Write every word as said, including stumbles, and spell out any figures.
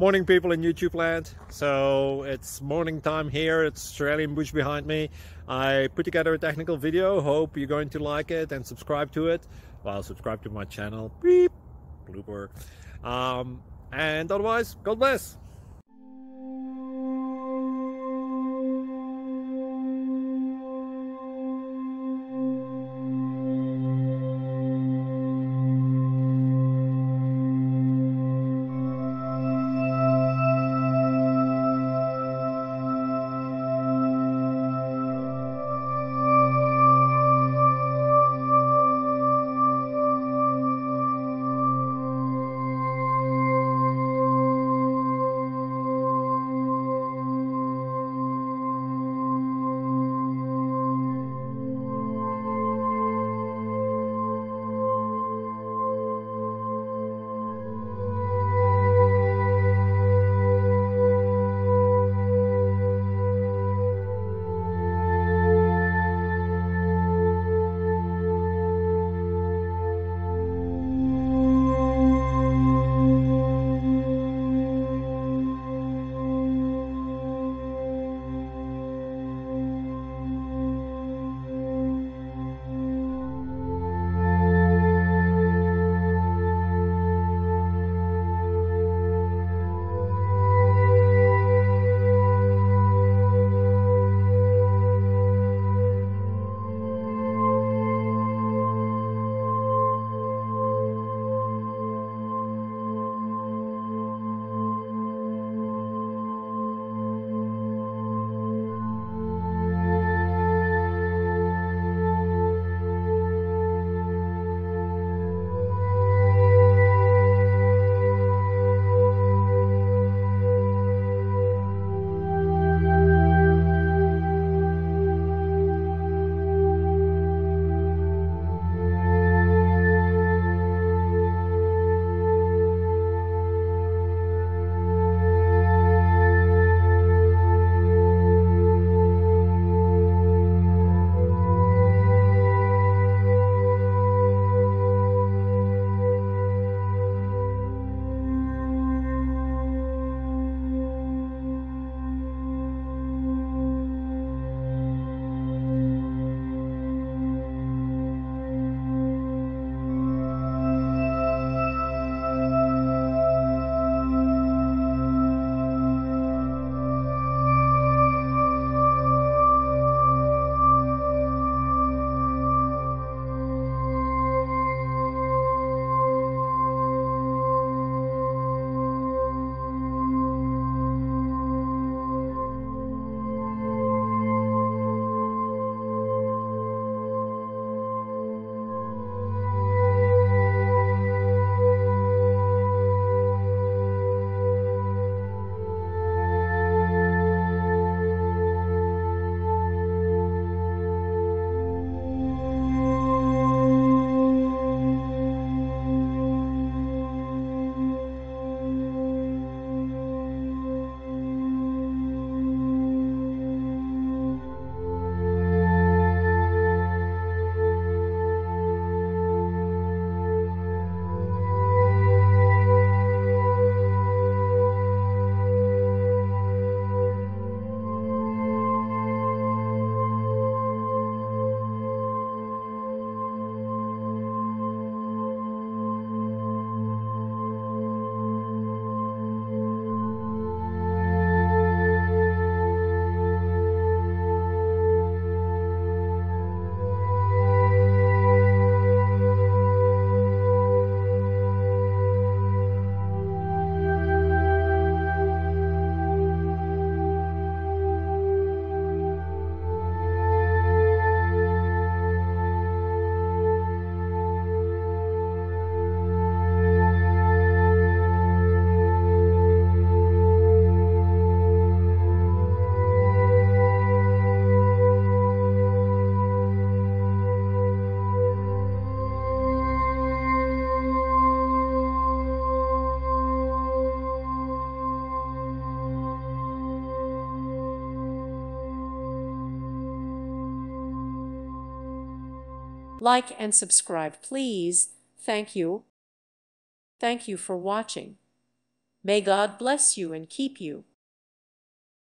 Morning, people in YouTube land. So it's morning time here. It's Australian bush behind me. I put together a technical video. Hope you're going to like it and subscribe to it. Well, subscribe to my channel. Beep. Blooper. Um, and otherwise, God bless. Like and subscribe, please. Thank you. Thank you for watching. May God bless you and keep you.